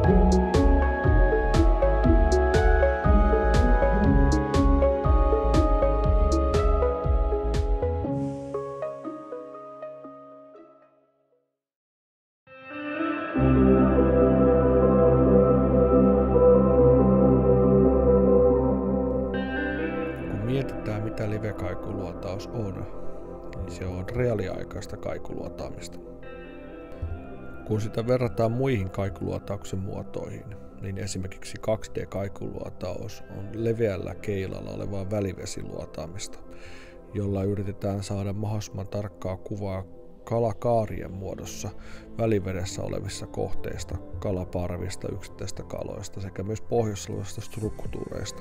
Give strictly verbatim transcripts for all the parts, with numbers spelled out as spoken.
Mietitään, mitä live-kaikuluotaus on, niin se on reaaliaikaista kaikuluotaamista. Kun sitä verrataan muihin kaikuluotauksen muotoihin, niin esimerkiksi kaksi D-kaikuluotaus on leveällä keilalla olevaa välivesiluotaamista, jolla yritetään saada mahdollisimman tarkkaa kuvaa kalakaarien muodossa välivedessä olevissa kohteista, kalaparvista, yksittäistä kaloista sekä myös pohjassa olevista struktuureista.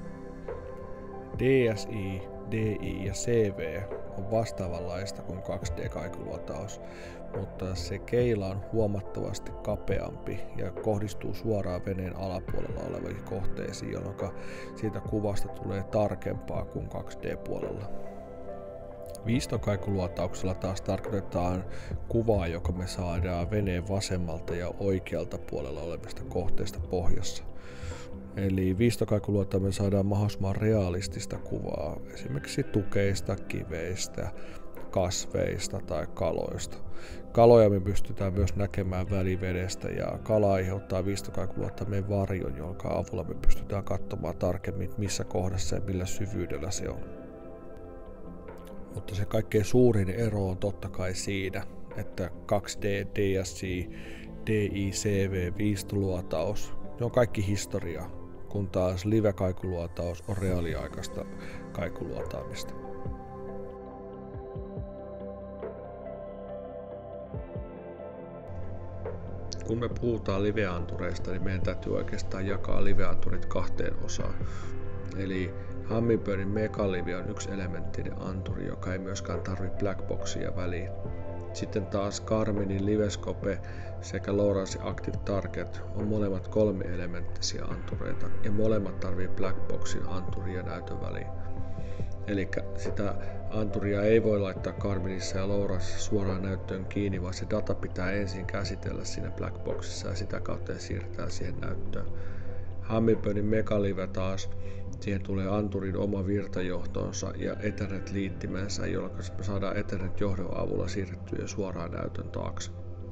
D S I, D I ja C V on vastaavanlaista kuin kaksi D-kaikuluotaus, mutta se keila on huomattavasti kapeampi ja kohdistuu suoraan veneen alapuolella oleviin kohteisiin, jolloin siitä kuvasta tulee tarkempaa kuin kaksi D-puolella. Viistokaikuluotauksella taas tarkoitetaan kuvaa, joka me saadaan veneen vasemmalta ja oikealta puolella olevista kohteista pohjassa. Eli viistokaikuluotailla me saadaan mahdollisimman realistista kuvaa esimerkiksi tukeista, kiveistä, kasveista tai kaloista. Kaloja me pystytään myös näkemään välivedestä ja kala aiheuttaa viistokaikuluotaimen varjon, jonka avulla me pystytään katsomaan tarkemmin, missä kohdassa ja millä syvyydellä se on. Mutta se kaikkein suurin ero on totta kai siinä, että kaksi D, D S I, D I, C V, viistoluotaus, ne on kaikki historiaa, kun taas live-kaikuluotaus on reaaliaikaista kaikuluotaamista. Kun me puhutaan live-antureista, niin meidän täytyy oikeastaan jakaa live-anturit kahteen osaan. Eli Hummingbirdin Megalive on yksi elementtinen anturi, joka ei myöskään tarvitse blackboxia väliin. Sitten taas Garminin Livescope sekä Lowrance Active Target on molemmat kolmielementtisiä antureita ja molemmat tarvii blackboxin anturia näytön väliin. Eli sitä anturia ei voi laittaa Garminissa ja Lowrancessa suoraan näyttöön kiinni, vaan se data pitää ensin käsitellä siinä blackboxissa ja sitä kautta siirtää siihen näyttöön. Hummingbirdin Megalive taas, siihen tulee anturin oma virtajohtonsa ja Ethernet-liittimensä, jolloin me saadaan Ethernet-johdon avulla siirrettyä suoraan näytön taakse.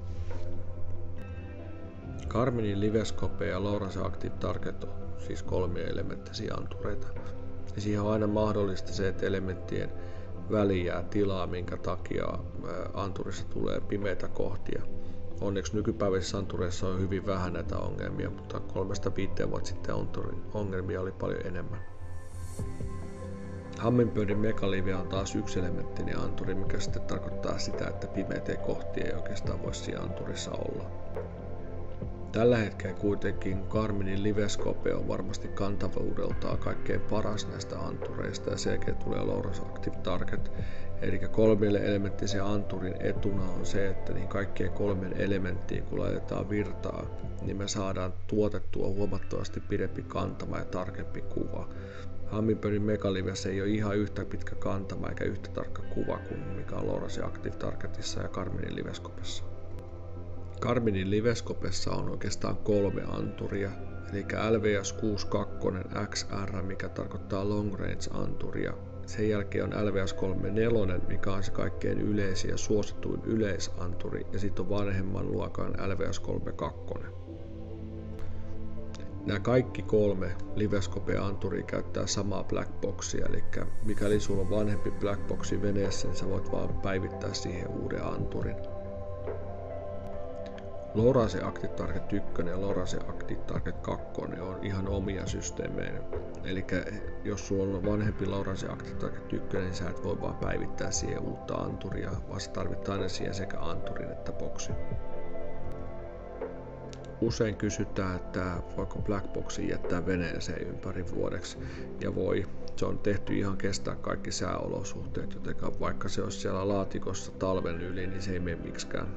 Garminin Livescope ja Lowrance Active Target on siis kolmielementtisiä antureita. Ja siihen on aina mahdollista se, että elementtien väliin jää tilaa, minkä takia anturissa tulee pimeitä kohtia. Onneksi nykypäiväisissä antureissa on hyvin vähän näitä ongelmia, mutta kolmesta viiteen vuotta sitten ongelmia oli paljon enemmän. Hummingbirdin Megalive on taas yksi elementtinen anturi, mikä sitten tarkoittaa sitä, että pimeitä kohtia ei oikeastaan voi siinä anturissa olla. Tällä hetkellä kuitenkin Garminin Livescope on varmasti kantavuudeltaan kaikkein paras näistä antureista ja sen jälkeen tulee Lowrance Active Target. Eli kolmelle elementtisen anturin etuna on se, että niin kaikkien kolmen elementtiin kun laitetaan virtaa, niin me saadaan tuotettua huomattavasti pidempi kantama ja tarkempi kuva. Hummingbirdin Megalivessä ei ole ihan yhtä pitkä kantama eikä yhtä tarkka kuva kuin mikä on Lowrance Active Targetissa ja Garminin Livescopessa. Garminin Livescopessa on oikeastaan kolme anturia, eli L V S kuusikymmentäkaksi X R, mikä tarkoittaa long range anturia. Sen jälkeen on L V S kolmekymmentäneljä, mikä on se kaikkein yleisin ja suosituin yleisanturi, ja sitten on vanhemman luokan L V S kolmekymmentäkaksi. Nämä kaikki kolme Livescope-anturia käyttää samaa blackboxia, eli mikäli sulla on vanhempi blackboxi veneessä, niin sä voit vaan päivittää siihen uuden anturin. Lowrance Active Target yksi ja Lowrance Active Target kaksi on ihan omia systeemejä. Eli jos sulla on vanhempi Lowrance Active Target yksi, niin sä et voi vaan päivittää siihen uutta anturia, vaan sä tarvit aina siihen sekä anturin että boxin. Usein kysytään, että voiko blackboxin jättää veneeseen ympäri vuodeksi, ja voi. Se on tehty ihan kestää kaikki sääolosuhteet, joten vaikka se olisi siellä laatikossa talven yli, niin se ei mene miksikään.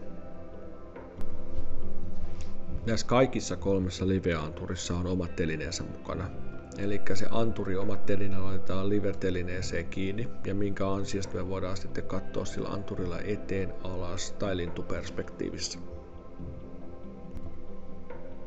Näissä kaikissa kolmessa live-anturissa on omat telineensä mukana. Eli se anturi omat teline laitetaan live-telineeseen kiinni, ja minkä ansiosta me voidaan sitten katsoa sillä anturilla eteen, alas tai lintuperspektiivissä.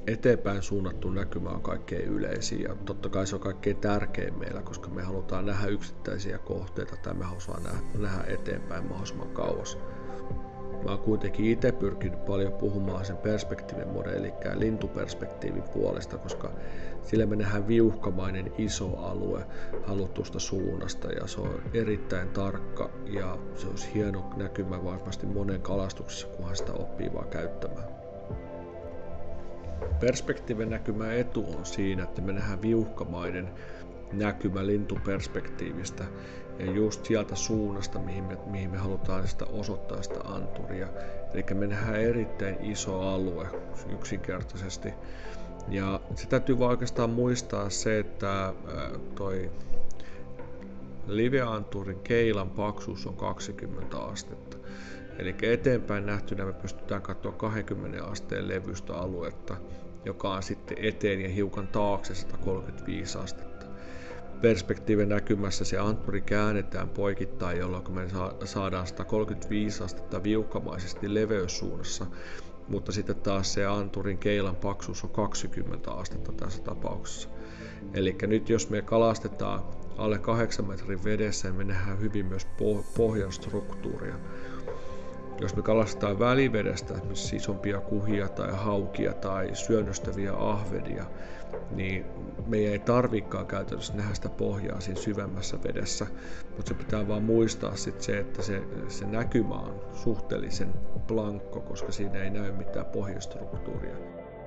eteenpäin suunnattu näkymä on kaikkein yleisin ja totta kai se on kaikkein tärkein meillä, koska me halutaan nähdä yksittäisiä kohteita tai me halutaan nähdä, nähdä eteenpäin mahdollisimman kauas. Mä oon kuitenkin itse pyrkinyt paljon puhumaan sen perspektiivimodellin, eli lintuperspektiivin puolesta, koska sillä me nähdään viuhkamainen iso alue halutusta suunnasta ja se on erittäin tarkka ja se olisi hieno näkymä varmasti monen kalastuksessa, kunhan sitä oppii vaan käyttämään. Perspektiivin näkymän etu on siinä, että me nähdään viuhkamainen näkymä lintuperspektiivistä ja just sieltä suunnasta, mihin me, mihin me halutaan sitä osoittaa sitä anturia. Eli me nähdään erittäin iso alue yksinkertaisesti. Ja se täytyy vaan oikeastaan muistaa se, että toi live-anturin keilan paksuus on kaksikymmentä astetta. Eli eteenpäin nähtynä me pystytään katsoa kaksikymmentä asteen levystä aluetta, joka on sitten eteen ja hiukan taakse sata kolmekymmentäviisi astetta. Perspektiivin näkymässä se antturi käännetään poikittain, jolloin me saadaan sata kolmekymmentäviisi astetta viuhkamaisesti leveyssuunnassa, mutta sitten taas se antturin keilan paksuus on kaksikymmentä astetta tässä tapauksessa. Eli nyt jos me kalastetaan alle kahdeksan metrin vedessä, niin me nähdään hyvin myös pohjan struktuuria. Jos me kalastetaan välivedestä, esimerkiksi isompia kuhia tai haukia tai syönnöstäviä ahvenia, niin meidän ei tarvikaan käytännössä nähdä sitä pohjaa siinä syvemmässä vedessä, mutta se pitää vaan muistaa sit se, että se, se näkymä on suhteellisen blankko, koska siinä ei näy mitään pohjastruktuuria.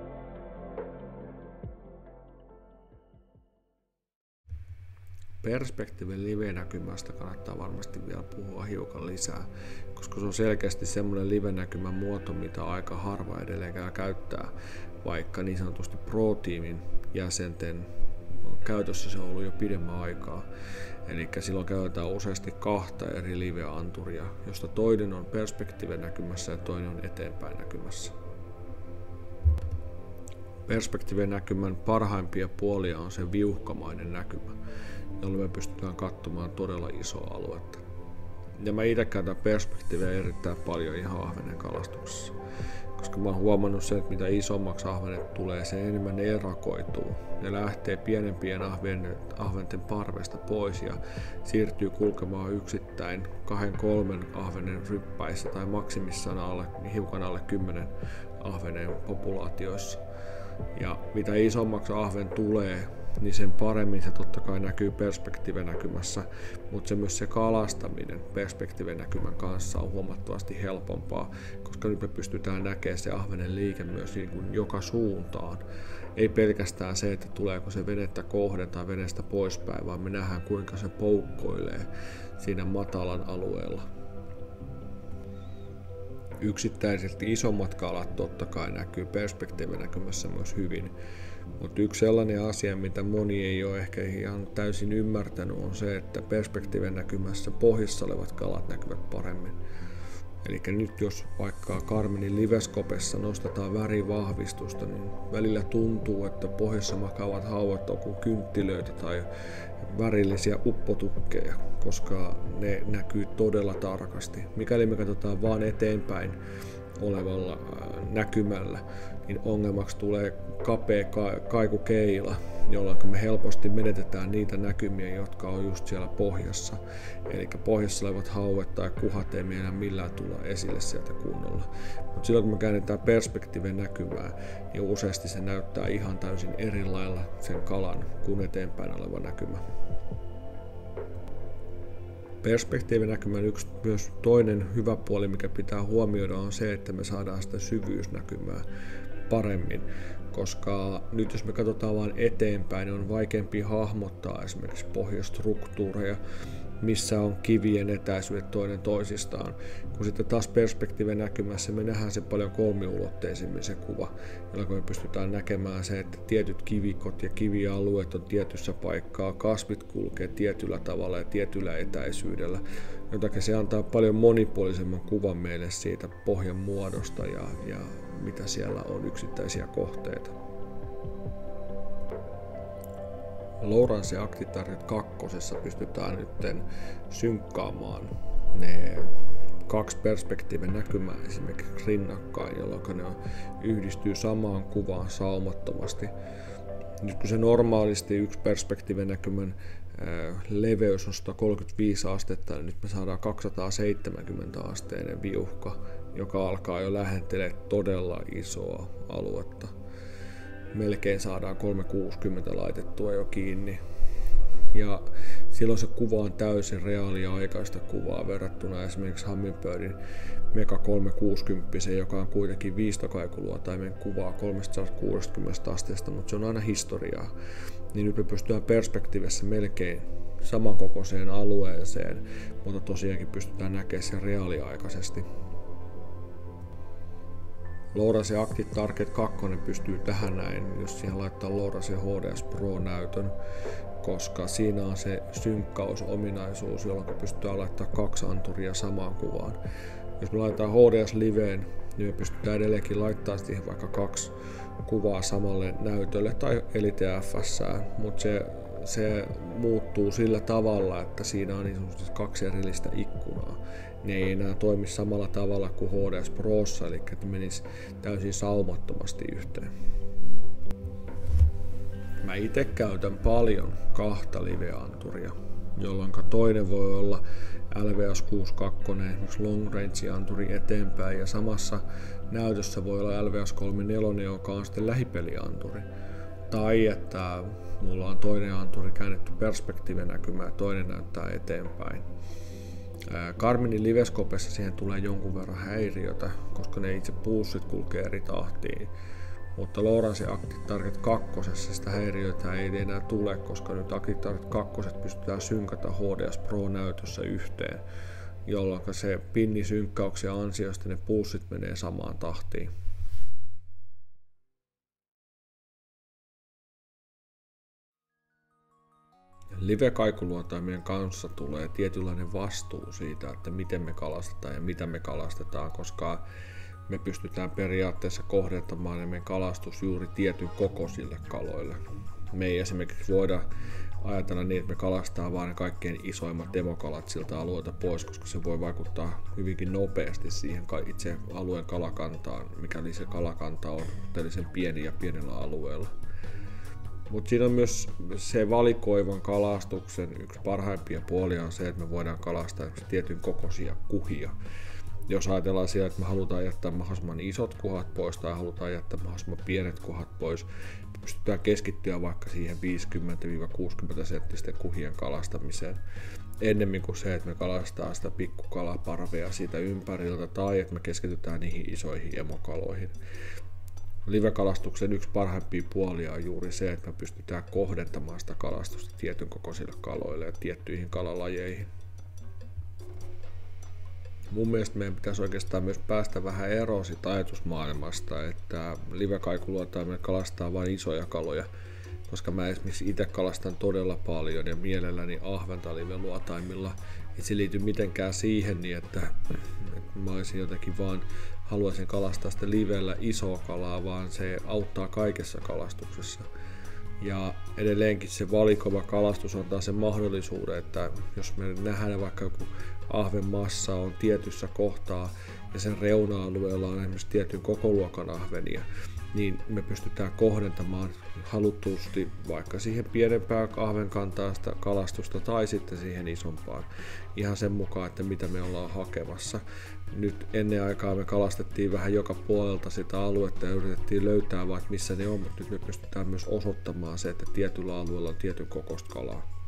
Perspektiivin live-näkymästä kannattaa varmasti vielä puhua hiukan lisää, koska se on selkeästi semmoinen live-näkymän muoto, mitä aika harva edelleenkään käyttää, vaikka niin sanotusti pro-tiimin jäsenten käytössä se on ollut jo pidemmän aikaa. Eli silloin käytetään useasti kahta eri live-anturia, josta toinen on perspektiivin näkymässä ja toinen on eteenpäin näkymässä. Perspektiivin näkymän parhaimpia puolia on se viuhkamainen näkymä, jolloin me pystytään katsomaan todella isoa aluetta. Ja mä itse käytän perspektiiviä erittäin paljon ihan ahvenen kalastuksessa, koska mä oon huomannut sen, että mitä isommaksi ahvenet tulee, sen enemmän ne erakoituu. Ne lähtee pienempien ahventen parvesta pois ja siirtyy kulkemaan yksittäin kahden kolmen ahvenen ryppäissä tai maksimissaan alle, hiukan alle kymmenen ahvenen populaatioissa. Ja mitä isommaksi ahven tulee, niin sen paremmin se totta kai näkyy perspektiivinäkymässä, mutta se myös se kalastaminen perspektiivinäkymän kanssa on huomattavasti helpompaa, koska nyt me pystytään näkemään se ahvenen liike myös niin kuin joka suuntaan. Ei pelkästään se, että tuleeko se venettä kohden tai veneestä poispäin, vaan me nähdään kuinka se poukkoilee siinä matalan alueella. Yksittäisesti isommat kalat totta kai näkyy perspektiivinäkymässä myös hyvin. Mutta yksi sellainen asia, mitä moni ei ole ehkä ihan täysin ymmärtänyt, on se, että perspektiivin näkymässä pohjassa olevat kalat näkyvät paremmin. Eli nyt jos vaikka Garminin liveskopessa nostetaan värivahvistusta, niin välillä tuntuu, että pohjassa makaavat hauet on kuin kynttilöitä tai värillisiä uppotukkeja, koska ne näkyy todella tarkasti. Mikäli me katsotaan vaan eteenpäin olevalla näkymällä, niin ongelmaksi tulee kapea kaikukeila, jolloin me helposti menetetään niitä näkymiä, jotka on just siellä pohjassa. Eli pohjassa olevat hauet tai kuhat ei meidän millään tulla esille sieltä kunnolla. Mutta silloin kun me käännetään perspektiivin näkymää, niin useasti se näyttää ihan täysin eri lailla sen kalan kuin eteenpäin oleva näkymä. Perspektiivinäkymän yksi myös toinen hyvä puoli, mikä pitää huomioida, on se, että me saadaan sitä syvyysnäkymää paremmin, koska nyt jos me katsotaan vain eteenpäin, niin on vaikeampi hahmottaa esimerkiksi pohjastruktuureja, missä on kivien etäisyydet toinen toisistaan, kun sitten taas perspektiivin näkymässä me nähdään se paljon kolmiulotteisemmin se kuva, jolloin me pystytään näkemään se, että tietyt kivikot ja kivialueet on tietyssä paikkaa, kasvit kulkee tietyllä tavalla ja tietyllä etäisyydellä, joten se antaa paljon monipuolisemman kuvan meille siitä pohjan muodosta ja, ja mitä siellä on yksittäisiä kohteita. Lowrance Actitariot kakkosessa pystytään nyt synkkaamaan ne kaksi perspektiivin näkymää esimerkiksi rinnakkain, jolloin ne yhdistyy samaan kuvaan saumattomasti. Nyt kun se normaalisti yksi perspektiivin näkymän leveys on sata kolmekymmentäviisi astetta, niin nyt me saadaan kaksisataaseitsemänkymmentä asteinen viuhka, joka alkaa jo lähentelemään todella isoa aluetta. Melkein saadaan kolmesataakuusikymmentä laitettua jo kiinni. Ja silloin se kuva on täysin reaaliaikaista kuvaa verrattuna esimerkiksi Hummingbirdin Mega kolmesataakuusikymmentä, joka on kuitenkin viistokaikulluotaimen kuvaa kolmesataakuusikymmentä asteesta, mutta se on aina historiaa. Niin nyt me pystytään perspektiivissä melkein samankokoiseen alueeseen, mutta tosiaankin pystytään näkemään sen reaaliaikaisesti. Lowrance Active Target kaksi pystyy tähän näin, jos siihen laittaa Lowrance H D S Pro-näytön, koska siinä on se synkkausominaisuus, jolloin pystytään laittamaan kaksi anturia samaan kuvaan. Jos me laitetaan H D S Liveen, niin me pystytään edelleenkin laittamaan siihen vaikka kaksi kuvaa samalle näytölle tai Elite F S:ään, mutta se, se muuttuu sillä tavalla, että siinä on niin kaksi erillistä ikkunaa. Ne ei enää toimi samalla tavalla kuin H D S Prossa, eli että menisi täysin saumattomasti yhteen. Mä itse käytän paljon kahta live-anturia, jolloin toinen voi olla L V S kuusikymmentäkaksi, esimerkiksi long range anturi eteenpäin, ja samassa näytössä voi olla L V S kolmekymmentäneljä, joka on sitten lähipelianturi. Tai että mulla on toinen anturi käännetty perspektiivinäkymä ja toinen näyttää eteenpäin. Garminin liveskopessa siihen tulee jonkun verran häiriötä, koska ne itse pulssit kulkee eri tahtiin. Mutta Lowrance Active Target kaksi sitä häiriötä ei enää tule, koska nyt Active Target kaksi pystytään synkata H D S Pro-näytössä yhteen, jolloin se pinnisynkkauksen ansiosta ne pulssit menee samaan tahtiin. Live-kaikuluotaimien kanssa tulee tietynlainen vastuu siitä, että miten me kalastetaan ja mitä me kalastetaan, koska me pystytään periaatteessa kohdentamaan meidän kalastus juuri tietyn kokoisille kaloille. Me ei esimerkiksi voida ajatella niin, että me kalastaa vain ne kaikkein isoimmat emokalat siltä alueelta pois, koska se voi vaikuttaa hyvinkin nopeasti siihen itse alueen kalakantaan, mikäli se kalakanta on tällaisen pieni ja pienellä alueella. Mutta siinä on myös se valikoivan kalastuksen yksi parhaimpia puolia on se, että me voidaan kalastaa tietyn kokoisia kuhia. Jos ajatellaan siellä, että me halutaan jättää mahdollisimman isot kuhat pois tai halutaan jättää mahdollisimman pienet kuhat pois, pystytään keskittyä vaikka siihen viisikymmentä kuusikymmentä senttisten kuhien kalastamiseen ennemmin kuin se, että me kalastaa sitä pikkukalaparvea siitä ympäriltä tai että me keskitytään niihin isoihin emokaloihin. Live-kalastuksen yksi parhaimpia puolia on juuri se, että me pystytään kohdentamaan sitä kalastusta tietyn kokoisille kaloille ja tiettyihin kalalajeihin. Mun mielestä meidän pitäisi oikeastaan myös päästä vähän eroon siitä ajatusmaailmasta, että live-kaikuluotaimet kalastaa vain isoja kaloja, koska mä esimerkiksi itse kalastan todella paljon ja mielelläni ahventa live-luotaimilla. Ei se liity mitenkään siihen, niin että, että mä olisin jotenkin vaan haluaisin kalastaa sitä livellä isoa kalaa, vaan se auttaa kaikessa kalastuksessa. Ja edelleenkin se valikoiva kalastus antaa sen mahdollisuuden, että jos me nähdään vaikka joku ahvenmassa on tietyssä kohtaa ja sen reuna-alueella on esimerkiksi tietyn kokoluokan ahvenia, niin me pystytään kohdentamaan haluttusti vaikka siihen pienempään ahvenkantaan sitä kalastusta tai sitten siihen isompaan. Ihan sen mukaan, että mitä me ollaan hakemassa. Nyt ennen aikaa me kalastettiin vähän joka puolelta sitä aluetta ja yritettiin löytää vaikka missä ne on, mutta nyt me pystytään myös osoittamaan se, että tietyllä alueella on tietyn kokoista kalaa.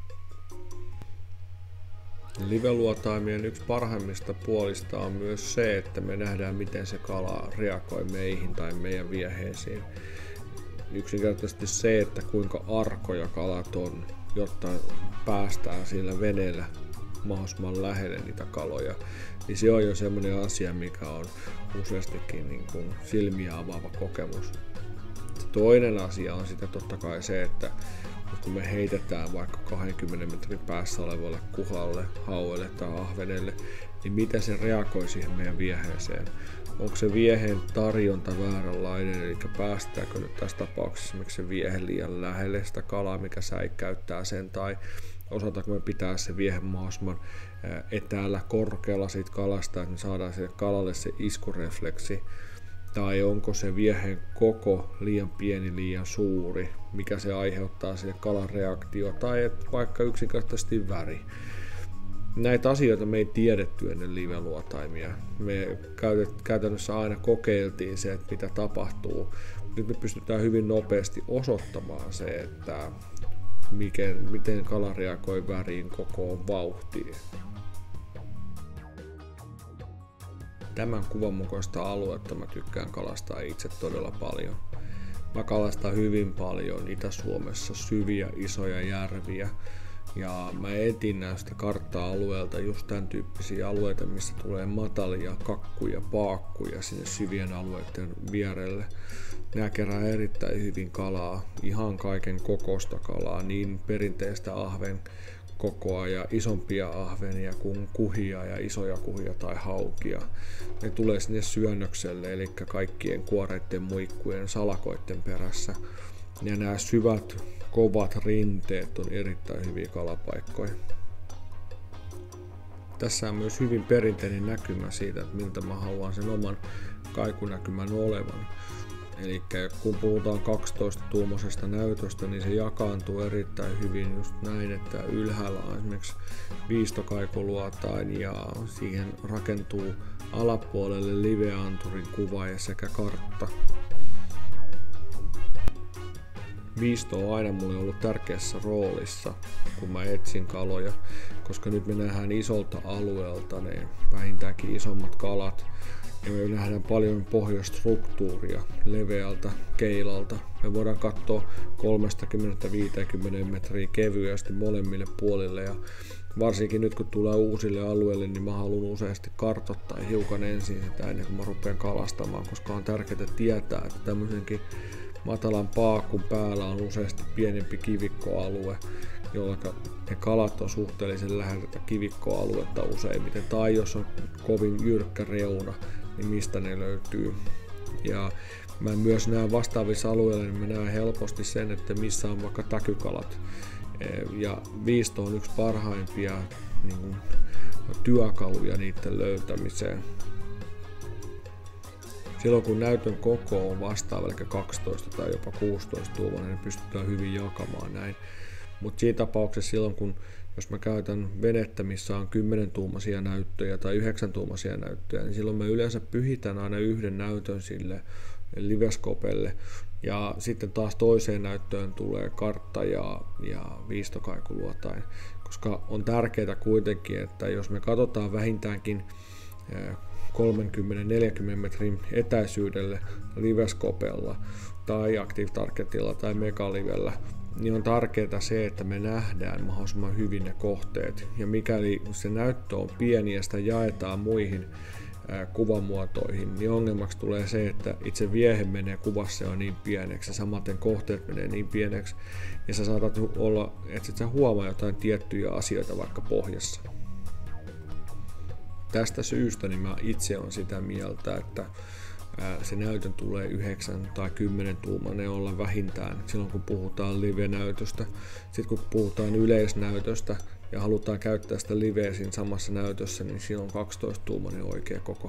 Live-luotaimien yksi parhaimmista puolista on myös se, että me nähdään miten se kala reagoi meihin tai meidän vieheisiin. Yksinkertaisesti se, että kuinka arkoja kalat on, jotta päästään sillä veneellä mahdollisimman lähelle niitä kaloja, niin se on jo semmoinen asia, mikä on useastikin niin kuin silmiä avaava kokemus. Toinen asia on sitten totta kai se, että kun me heitetään vaikka kaksikymmentä metrin päässä olevalle kuhalle, hauelle tai ahvenelle, niin miten se reagoi siihen meidän vieheeseen. Onko se vieheen tarjonta vääränlainen, eli päästäänkö nyt tässä tapauksessa esimerkiksi se viehe liian lähelle sitä kalaa, mikä säikäyttää sen, tai osataanko me pitää se viehe mahdollisimman etäällä korkealla siitä kalasta, että me saadaan sille kalalle se iskurefleksi, tai onko se viehen koko liian pieni, liian suuri, mikä se aiheuttaa sille kalan reaktio, tai et vaikka yksinkertaisesti väri. Näitä asioita me ei tiedetty ennen live-luotaimia. Me käytännössä aina kokeiltiin se, että mitä tapahtuu. Nyt me pystytään hyvin nopeasti osoittamaan se, että miten, miten kala reagoi väriin, kokoon, vauhtiin. Tämän kuvan mukaista aluetta mä tykkään kalastaa itse todella paljon. Mä kalastan hyvin paljon Itä-Suomessa syviä, isoja järviä. Ja mä etin näistä kartta-alueelta just tämän tyyppisiä alueita, missä tulee matalia kakkuja, paakkuja sinne syvien alueiden vierelle. Nää kerää erittäin hyvin kalaa, ihan kaiken kokoista kalaa, niin perinteistä ahven kokoa ja isompia ahvenia kuin kuhia ja isoja kuhia tai haukia. Ne tulee sinne syönnökselle, eli kaikkien kuoreiden, muikkujen, salakoiden perässä. Ja nämä syvät, kovat rinteet on erittäin hyviä kalapaikkoja. Tässä on myös hyvin perinteinen näkymä siitä, että miltä mä haluan sen oman kaikunäkymän olevan. Eli kun puhutaan kaksitoista tuumaisesta näytöstä, niin se jakaantuu erittäin hyvin just näin, että ylhäällä on esimerkiksi viistokaikuluotain ja siihen rakentuu alapuolelle live-anturin kuva ja sekä kartta. Viisto on aina mulle ollut tärkeässä roolissa, kun mä etsin kaloja, koska nyt me nähdään isolta alueelta ne vähintäänkin isommat kalat. Ja me nähdään paljon pohjastruktuuria leveältä keilalta. Me voidaan katsoa kolmekymmentä viisikymmentä metriä kevyesti molemmille puolille. Ja varsinkin nyt kun tulee uusille alueille, niin mä haluan useasti kartoittaa hiukan ensin sitä ennen kuin mä rupean kalastamaan, koska on tärkeää tietää, että tämmöisenkin matalan paakun päällä on useasti pienempi kivikkoalue, jolloin ne kalat on suhteellisen läheltä kivikkoaluetta useimmiten. Tai jos on kovin jyrkkä reuna, niin mistä ne löytyy. Ja mä myös näen vastaavissa alueilla, niin mä näen helposti sen, että missä on vaikka täkykalat. Ja viisto on yksi parhaimpia niin kuin, työkaluja niiden löytämiseen. Silloin kun näytön koko on vastaava, eli kaksitoista tai jopa kuusitoista tuumainen, niin pystytään hyvin jakamaan näin. Mutta siinä tapauksessa silloin, kun jos mä käytän venettä, missä on kymmenen tuumaisia näyttöjä tai yhdeksän tuumaisia näyttöjä, niin silloin mä yleensä pyhitän aina yhden näytön sille liveskopelle. Ja sitten taas toiseen näyttöön tulee kartta ja, ja viistokaikuluotain. Koska on tärkeää kuitenkin, että jos me katsotaan vähintäänkin kolmekymmentä neljäkymmentä metrin etäisyydelle liveskopella tai Active Targetilla tai Megalivellä, niin on tärkeää se, että me nähdään mahdollisimman hyvin ne kohteet. Ja mikäli se näyttö on pieni ja sitä jaetaan muihin ää, kuvamuotoihin, niin ongelmaksi tulee se, että itse viehe menee kuvassa jo niin pieneksi ja samaten kohteet menee niin pieneksi. Ja sä saatat olla, että sä huomaa jotain tiettyjä asioita vaikka pohjassa. Tästä syystä niin mä itse olen sitä mieltä, että se näytön tulee yhdeksän tai kymmenen tuumainen olla vähintään silloin kun puhutaan live-näytöstä. Sitten kun puhutaan yleisnäytöstä ja halutaan käyttää sitä liveä siinä samassa näytössä, niin silloin on kaksitoista tuumainen oikea koko.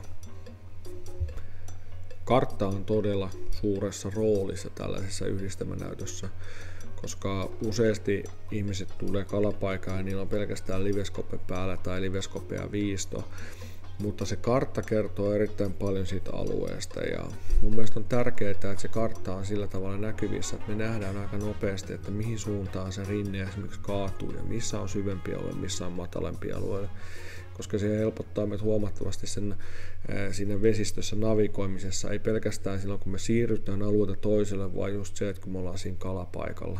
Kartta on todella suuressa roolissa tällaisessa yhdistelmänäytössä, koska useasti ihmiset tulee kalapaikaan ja niillä on pelkästään liveskope päällä tai liveskope ja viisto. Mutta se kartta kertoo erittäin paljon siitä alueesta ja mun mielestä on tärkeää, että se kartta on sillä tavalla näkyvissä, että me nähdään aika nopeasti, että mihin suuntaan se rinne esimerkiksi kaatuu ja missä on syvempi alue, missä on matalampi alue, koska se helpottaa meitä huomattavasti sen siinä vesistössä navigoimisessa, ei pelkästään silloin kun me siirrytään alueelta toiselle, vaan just se, että kun me ollaan siinä kalapaikalla.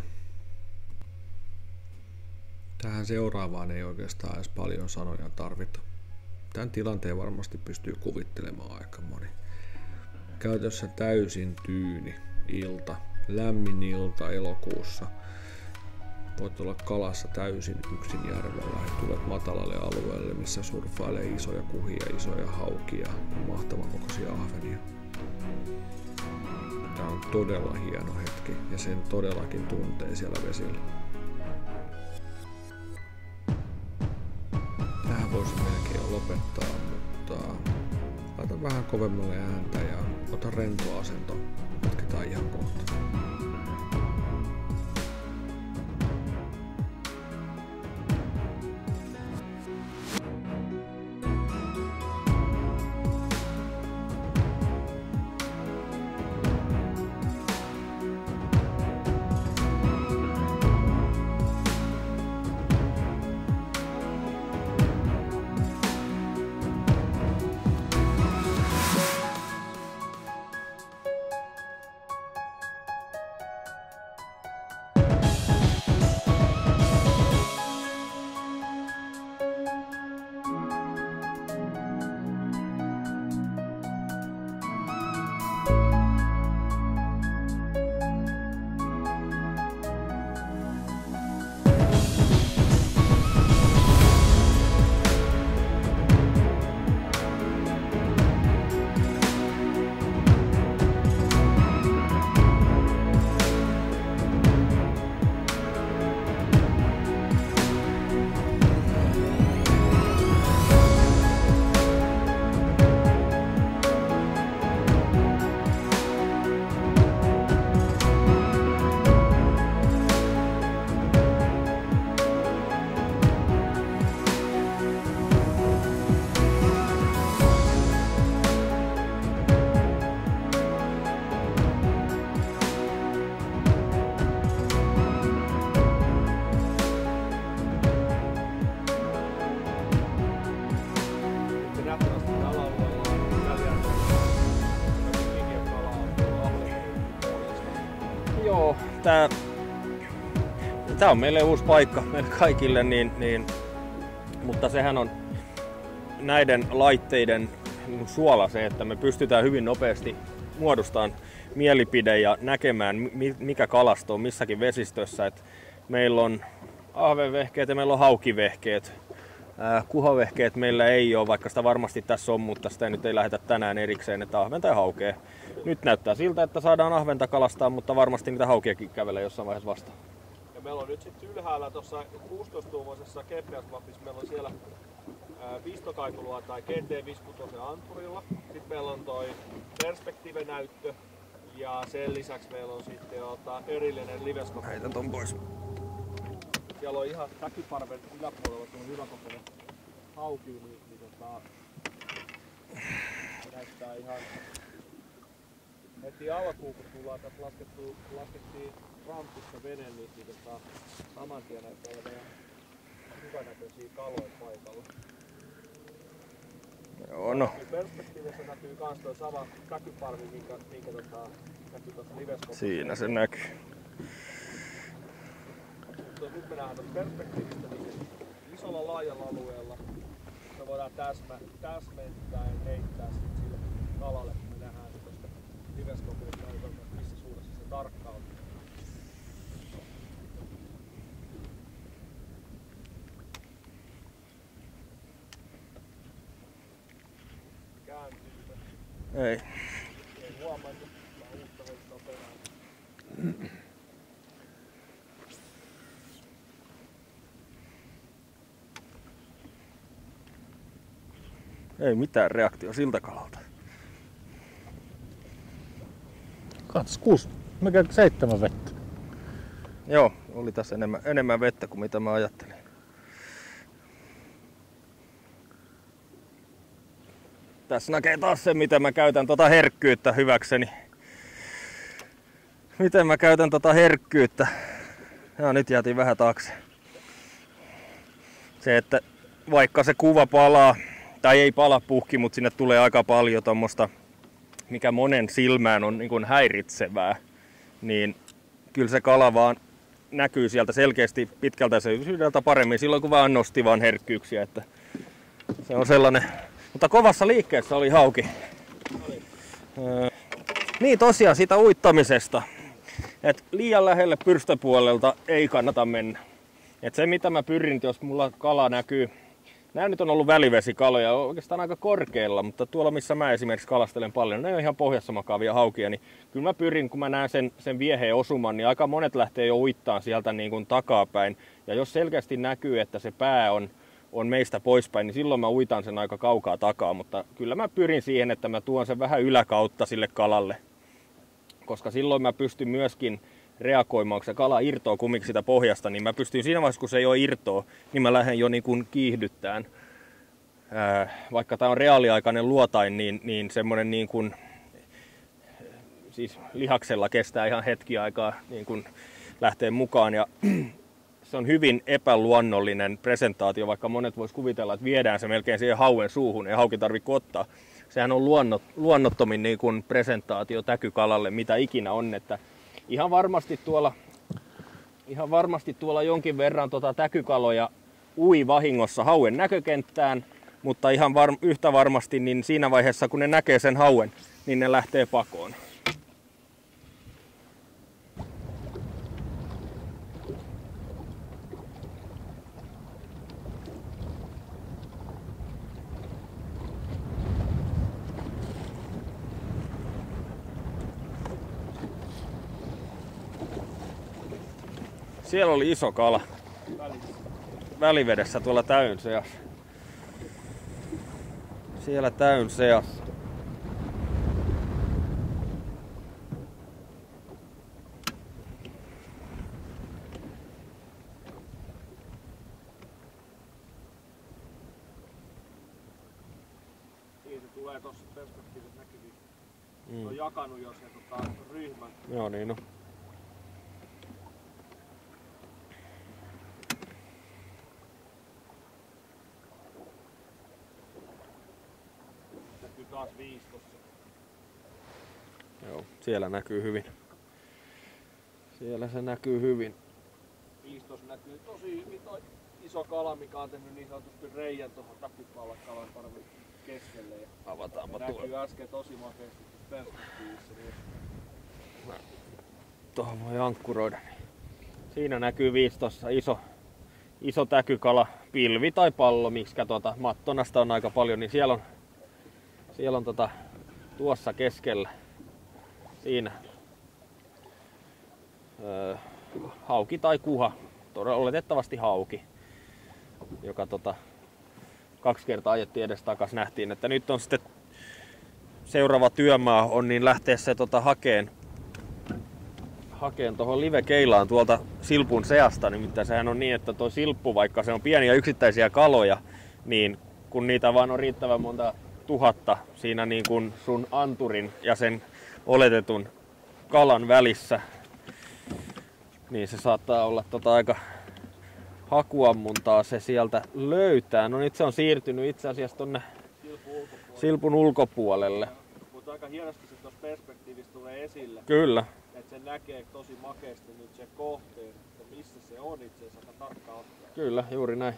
Tähän seuraavaan ei oikeastaan edes paljon sanoja tarvita. Tämän tilanteen varmasti pystyy kuvittelemaan aika moni. Käytössä täysin tyyni ilta, lämmin ilta elokuussa. Voit olla kalassa täysin yksin järvellä ja tulet matalalle alueelle, missä surffailee isoja kuhia, isoja haukia ja mahtavan kokoisia ahvenia. Tämä on todella hieno hetki ja sen todellakin tuntee siellä vesillä. tähän voisi melkein jo lopettaa, mutta laita vähän kovemmalle ääntä ja ota rento asento. Jatketaan ihan kohta. Joo, tää, tää on meille uusi paikka, meille kaikille, niin, niin, mutta sehän on näiden laitteiden suola se, että me pystytään hyvin nopeasti muodostamaan mielipide ja näkemään, mikä kalasto on missäkin vesistössä. Et meillä on ahvenvehkeet ja meillä on haukivehkeet. Äh, kuhavehkeet meillä ei ole, vaikka sitä varmasti tässä on, mutta sitä nyt ei lähdetä tänään erikseen, että ahventa ja haukea. Nyt näyttää siltä, että saadaan ahventa kalastaa, mutta varmasti niitä haukiakin kävelee jossain vaiheessa vastaan. Ja meillä on nyt sitten ylhäällä tuossa kuusitoista-tuumaisessa Kepeäsvapissa, meillä on siellä pistokaikuloa tai G T viisikymmentäkuusi anturilla. Sitten meillä on toi perspektiivenäyttö ja sen lisäksi meillä on sitten ota, erillinen liveskopi. Heitän ton pois. Siellä on ihan täkyparven yläpuolella tuolla hyvä kokoinen hauki, niin, niin tota, näyttää ihan heti alkuun, kun tullaan tässä laskettu, laskettiin rampissa vene, niin, niin tota, saman tien näyttää olevan ihan hyvänäköisiä kaloja paikalla. Joo, no. Perspektiivissä näkyy kans toi sama täkyparvi, minkä, minkä tota, näkyy tuossa liveskopissa. Siinä se näkyy. Nyt me nähdään tuossa perspektiivistä niin isolla laajalla alueella. Me voidaan täsmä, täsmentäen heittää sit sille kalalle, kun me nähdään se tuosta liveskopista, missä suuressa se tarkkaan on. Kääntyy. Ei. Ei huomannut, mä uutta heittoa perään. Ei mitään reaktio siltä kalalta. Kats kuusi, mikä seitsemän vettä. Joo, oli tässä enemmän, enemmän vettä kuin mitä mä ajattelin. Tässä näkee taas se, miten mä käytän tota herkkyyttä hyväkseni. Miten mä käytän tota herkkyyttä. Ja nyt jäätiin vähän taakse. Se, että vaikka se kuva palaa, tai ei pala puhki, mutta sinne tulee aika paljon tommosta, mikä monen silmään on niin kuin häiritsevää, niin kyllä se kala vaan näkyy sieltä selkeästi pitkältä syydeltä paremmin silloin, kun vaan nosti vaan herkkyyksiä. Että se on sellainen. Mutta kovassa liikkeessä oli hauki. Öö, niin tosiaan siitä uittamisesta, että liian lähelle pyrstöpuolelta ei kannata mennä. Et se mitä mä pyrin, jos mulla kala näkyy, nämä nyt on ollut välivesikaloja oikeastaan aika korkealla, mutta tuolla missä mä esimerkiksi kalastelen paljon, ne on ihan pohjassa makaavia haukia, niin kyllä mä pyrin, kun mä näen sen, sen vieheen osuman, niin aika monet lähtee jo uittaan sieltä niin kuin takapäin. Ja jos selkeästi näkyy, että se pää on, on meistä poispäin, niin silloin mä uitan sen aika kaukaa takaa, mutta kyllä mä pyrin siihen, että mä tuon sen vähän yläkautta sille kalalle, koska silloin mä pystyn myöskin reagoimaan, kun se kala irtoaa kumminkin sitä pohjasta, niin mä pystyn siinä vaiheessa, kun se ei ole irtoa, niin mä lähden jo niin kuin kiihdyttään. Ää, vaikka tää on reaaliaikainen luotain, niin, niin semmoinen niin kuin, siis lihaksella kestää ihan hetki aikaa niin kuin lähtee mukaan. Ja se on hyvin epäluonnollinen presentaatio, vaikka monet vois kuvitella, että viedään se melkein siihen hauen suuhun, ei hauki tarvitse ottaa. Sehän on luonnot, luonnottomin niin kuin presentaatio täkykalalle, mitä ikinä on, että ihan varmasti tuolla, ihan varmasti tuolla jonkin verran tota täkykaloja ui vahingossa hauen näkökenttään, mutta ihan var, yhtä varmasti niin siinä vaiheessa, kun ne näkee sen hauen, niin ne lähtee pakoon. Siellä oli iso kala välivedessä tuolla täyn seassa. Siellä täyn seassa. Niin se tulee tossa perspektiivistä näkyviin. Mm. Se on jakanut jo sen tota, ryhmän. Joo niin no. Taas viisi tossa. Joo, siellä näkyy hyvin. Siellä se näkyy hyvin. viisi tossa näkyy tosi hyvin toi iso kala, mikä on tehnyt niin sanotusti reijän tuohon takipallakalan parven keskelle. Ja avataanpa näkyy tuolla. äsken tosi makeasti perspektiivissä. Niin. Tuohon voi ankkuroida. Siinä näkyy viisi tossa iso, iso täkykala, pilvi tai pallo, miksikä tuota mattonasta on aika paljon, niin siellä on Siellä on tota, tuossa keskellä, siinä, öö, hauki tai kuha, oletettavasti hauki, joka tota, kaksi kertaa ajettiin edes takas, nähtiin, että nyt on sitten seuraava työmaa on niin lähteä se tota, hakeen, hakeen tuohon livekeilaan tuolta silpun seasta, nimittäin sehän on niin, että tuo silppu, vaikka se on pieniä yksittäisiä kaloja, niin kun niitä vaan on riittävän monta tuhatta siinä niin kuin sun anturin ja sen oletetun kalan välissä, niin se saattaa olla tota aika hakuammuntaa se sieltä löytää. No nyt se on siirtynyt itse asiassa tonne silpun ulkopuolelle. Mutta aika hienosti se tuossa perspektiivissä tulee esille. Kyllä. Että se näkee tosi makeasti nyt se kohteen, että missä se on itse asiassa aika tarkkaan ottaa. Kyllä, juuri näin.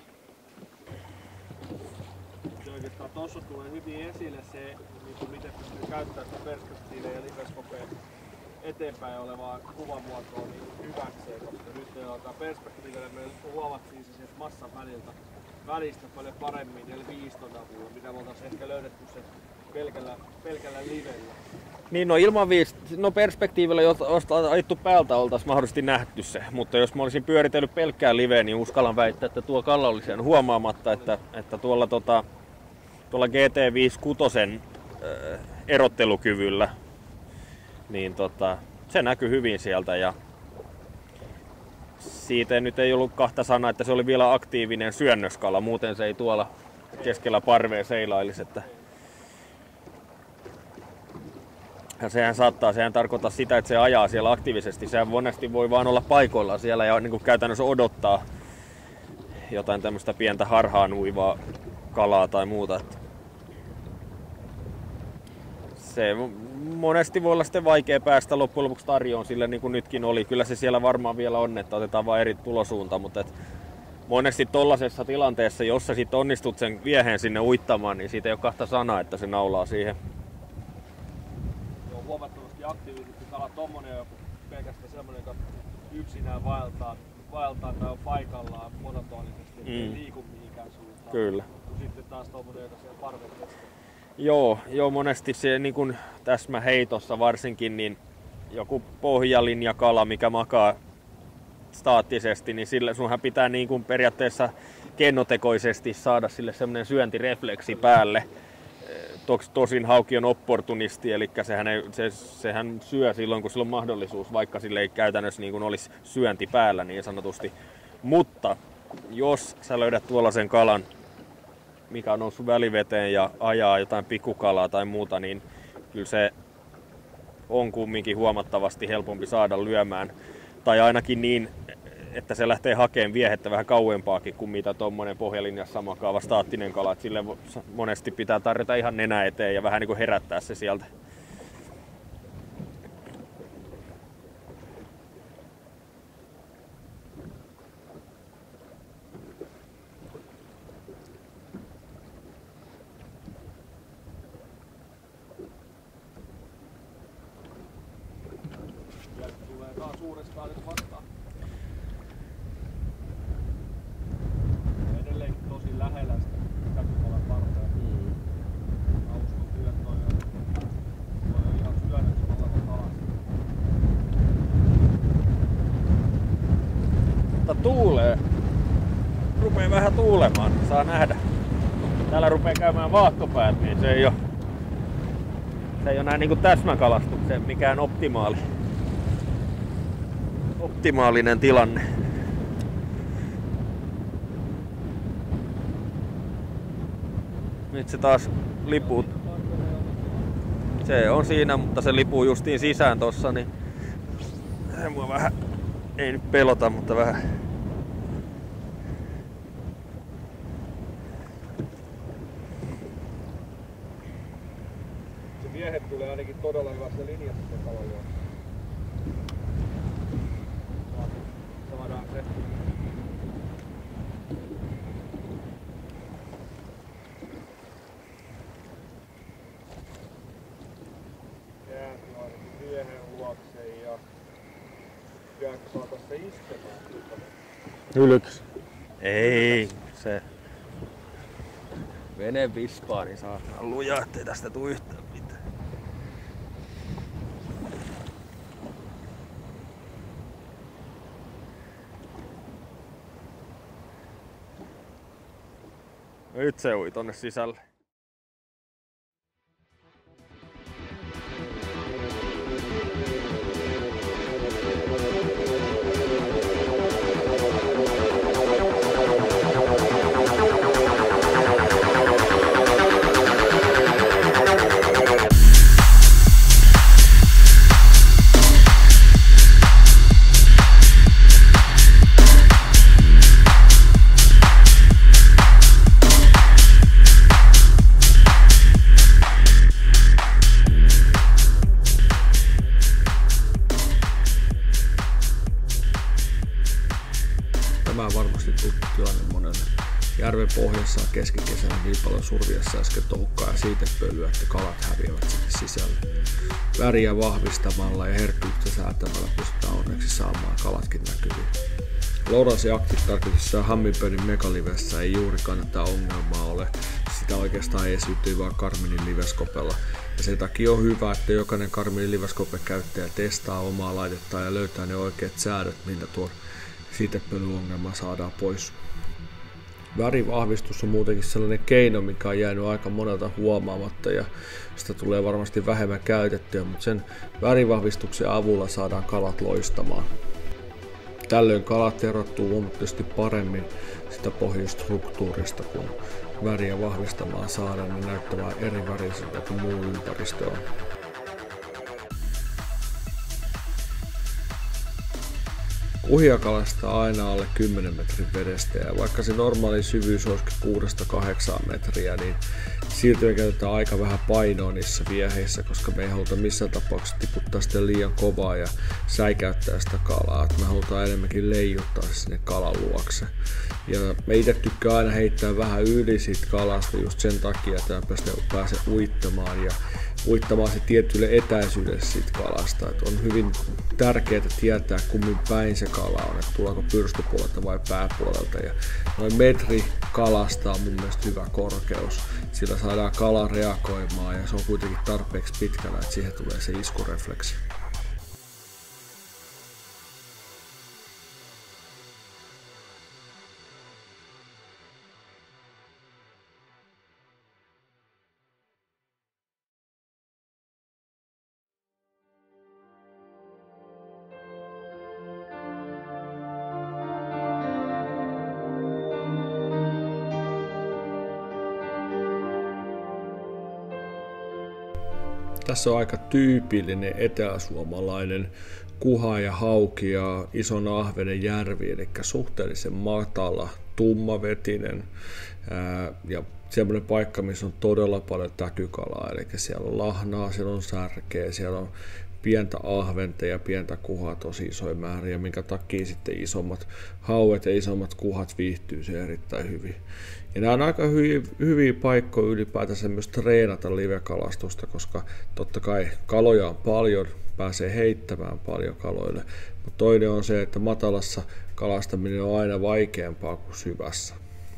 Se oikeastaan tuossa tulee hyvin esille se, niin miten pystyy käyttämään sitä perspektiivejä ja liveskopeen eteenpäin olevaa kuvamuotoa niin hyväkseen, koska nyt ei alkaa perspektiivillä, me huomattiin se sieltä massan väliltä, välistä paljon paremmin niillä viiston avulla, mitä me oltaisiin ehkä löydetty se pelkällä, pelkällä livellä. Niin no ilman viis, no perspektiivillä, jos olisi ajettu päältä, oltaisiin mahdollisesti nähty se, mutta jos mä olisin pyöritellyt pelkkää liveä, niin uskallan väittää, että tuo kalla olisi jäänyt huomaamatta, että, että tuolla, tota, tuolla G T viisikymmentäkuusi äh, erottelukyvyllä, niin tota, se näkyy hyvin sieltä ja siitä nyt ei ollut kahta sanaa, että se oli vielä aktiivinen syönnöskala, muuten se ei tuolla keskellä parvea seilailisi. Että ja sehän saattaa, sehän tarkoittaa sitä, että se ajaa siellä aktiivisesti. Sehän monesti voi vaan olla paikoillaan siellä ja niin kuin käytännössä odottaa jotain tämmöistä pientä harhaan uivaa kalaa tai muuta. Se monesti voi olla sitten vaikea päästä loppujen lopuksi tarjoon sille niin kuin nytkin oli. Kyllä se siellä varmaan vielä on, että otetaan vain eri tulosuunta, mutta et monesti tollasessa tilanteessa, jos sä sit onnistut sen vieheen sinne uittamaan, niin siitä ei ole kahta sanaa, että se naulaa siihen. Se on huomattavasti aktiivisesti kala tommonen joku pelkästään semmonen, joka yksinään vaeltaa, vaeltaa tai on paikallaan monotonisesti, mm. ei liiku mihinkään suuntaan. Kyllä. Sitten taas tommonen, joka siellä parven keskellä. Joo, joo, monesti se niin kuin täsmäheitossa varsinkin, niin joku pohjalinjakala, mikä makaa staattisesti, niin sillä sunhan pitää niin kuin periaatteessa kennotekoisesti saada sille semmoinen syöntirefleksi päälle. Tosin hauki on opportunisti, eli sehän, ei, se, sehän syö silloin, kun sillä on mahdollisuus, vaikka sille ei käytännössä niin kuin olisi syönti päällä niin sanotusti. Mutta jos sä löydät tuollaisen kalan, mikä on noussut väliveteen ja ajaa jotain pikkukalaa tai muuta, niin kyllä se on kumminkin huomattavasti helpompi saada lyömään. Tai ainakin niin, että se lähtee hakemaan viehettä vähän kauempaakin kuin mitä tuommoinen pohjalinjassa makaava staattinen kala. Et sille monesti pitää tarjota ihan nenä eteen ja vähän niin kuin herättää se sieltä. Tulee taas uudestaan nyt vastaan. Edelleenkin tosi lähellä sitä käpykalan partea. Mm. Mä uskon kyllä, että toi on, toi on ihan syönyt oleva kalas. Mutta tuulee. Rupee vähän tuulemaan, saa nähdä. Täällä rupee käymään vaahtopäät, niin se ei oo, se ei oo näin niinku täsmäkalastuksen mikään optimaali. Optimaalinen tilanne. Nyt se taas lipuu. Se on siinä, mutta se lipuu justiin sisään tossa, niin se mua vähän, ei nyt pelota, mutta vähän. Se miehet tulee ainakin todella hyvässä linjassa sen kalan luo. Saadaan se. Kääntyy ainakin miehen luokse ja jääkö saata se iskemään? Ylyks. Ei, se vene vispaa, niin saa lujaa, ettei tästä tuu yhtään mitään. Nyt se ui tonne sisälle. Tämä on varmasti tuttu tilanne monelle. Järven pohjassa on keskikesänä niin paljon surviessa äsken toukkaa ja siitepölyä, että kalat häviävät sitten sisälle. Väriä vahvistamalla ja herkkyyttä säätämällä pystytään onneksi saamaan kalatkin näkyviin. Lawrence Active Targetissa ja Humminbirdin Megalivessä ei juurikaan tätä ongelmaa ole. Sitä oikeastaan esiintyy vain Garminin liveskopella. Ja sen takia on hyvä, että jokainen Garminin liveskopen käyttäjä testaa omaa laitettaan ja löytää ne oikeat säädöt, millä tuo siitepölyongelma saadaan pois. Värivahvistus on muutenkin sellainen keino, mikä on jäänyt aika monelta huomaamatta ja sitä tulee varmasti vähemmän käytettyä, mutta sen värivahvistuksen avulla saadaan kalat loistamaan. Tällöin kalat erottuu huomattavasti paremmin sitä pohjastruktuurista, kun väriä vahvistamaan saadaan niin näyttämään eri värisiltä kuin muu ympäristö on. Kuhia kalastaa aina alle kymmenen metrin vedestä ja vaikka se normaali syvyys olisikin kuudesta kahdeksaan metriä, niin silti me käytetään aika vähän painoa niissä vieheissä, koska me ei haluta missään tapauksessa tiputtaa sitä liian kovaa ja säikäyttää sitä kalaa. Et me halutaan enemmänkin leijuttaa sinne kalan luokse. Ja me itse tykkään aina heittää vähän yli siitä kalasta just sen takia, että pääsee uittamaan ja uittamaan se tietylle etäisyydelle siitä kalasta. Et on hyvin tärkeää tietää kummin päin se kala on, että tuleeko pyrstöpuolelta vai pääpuolelta. Ja noin metri kalasta on mun mielestä hyvä korkeus. Sillä saadaan kala reagoimaan ja se on kuitenkin tarpeeksi pitkällä, että siihen tulee se iskurefleksi. Tässä on aika tyypillinen eteläsuomalainen kuha ja hauki ja ison ahvenen järvi, eli suhteellisen matala, tummavetinen ää, ja semmoinen paikka, missä on todella paljon täkykalaa, eli siellä on lahnaa, siellä on särkeä, siellä on pientä ahventa ja pientä kuhaa tosi isoja määriä, minkä takia sitten isommat hauet ja isommat kuhat viihtyy se erittäin hyvin. Ja nämä on aika hyviä, hyviä paikkoja ylipäätänsä myös treenata livekalastusta, koska totta kai kaloja on paljon, pääsee heittämään paljon kaloille, mutta toinen on se, että matalassa kalastaminen on aina vaikeampaa kuin syvässä.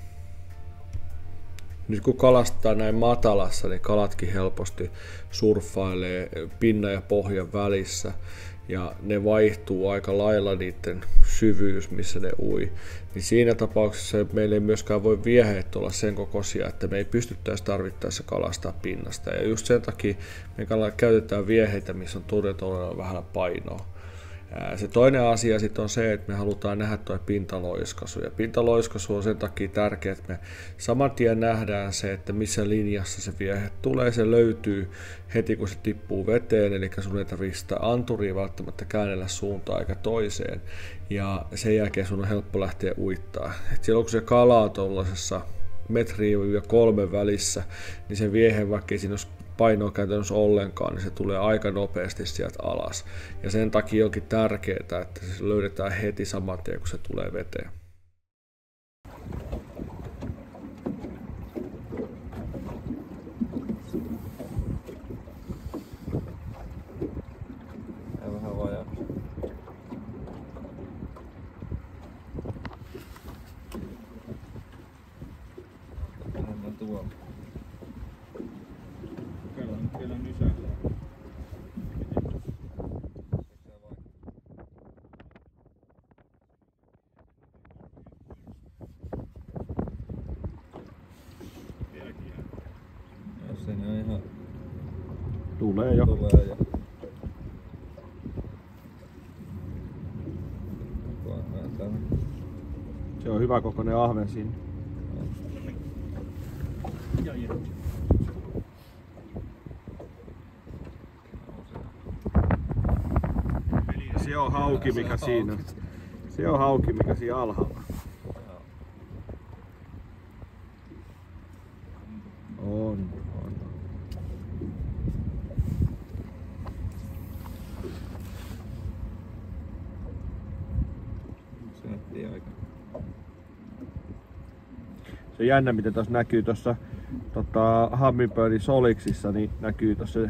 Nyt kun kalastaa näin matalassa, niin kalatkin helposti surffailee pinnan ja pohjan välissä ja ne vaihtuu aika lailla niiden syvyys, missä ne ui. Niin siinä tapauksessa meillä ei myöskään voi vieheet olla sen kokoisia, että me ei pystyttäisi tarvittaessa kalastaa pinnasta. Ja just sen takia me käytetään vieheitä, missä on todella vähän painoa. Se toinen asia sitten on se, että me halutaan nähdä tuo pintaloiskaisu. Ja pintaloiskaisu on sen takia tärkeä, että me saman tien nähdään se, että missä linjassa se viehe tulee. Se löytyy heti, kun se tippuu veteen, eli sun ei tarvitse sitä anturia välttämättä käännellä suuntaan eikä toiseen. Ja sen jälkeen sun on helppo lähteä uittaa. Et silloin kun se kala on tuollaisessa metriin ja kolmen välissä, niin se viehe, vaikka ei siinä olisi painoa käytännössä ollenkaan, niin se tulee aika nopeasti sieltä alas. Ja sen takia onkin tärkeää, että se löydetään heti saman tien, kun se tulee veteen. Ja vähän vajaaksi. Enemmän tuolla. Kyllä on nysää. Jos se on ihan Tulee jo. tulee jo. Se on hyvä kokoinen ahven siinä. Se on hauki, mikä siinä on. Se on hauki, mikä siinä alhaalla. On, on. Se näytti aika. Se on jännä, miten tuossa näkyy tuossa tota, Hummingbirdin soliksissa, niin näkyy tuossa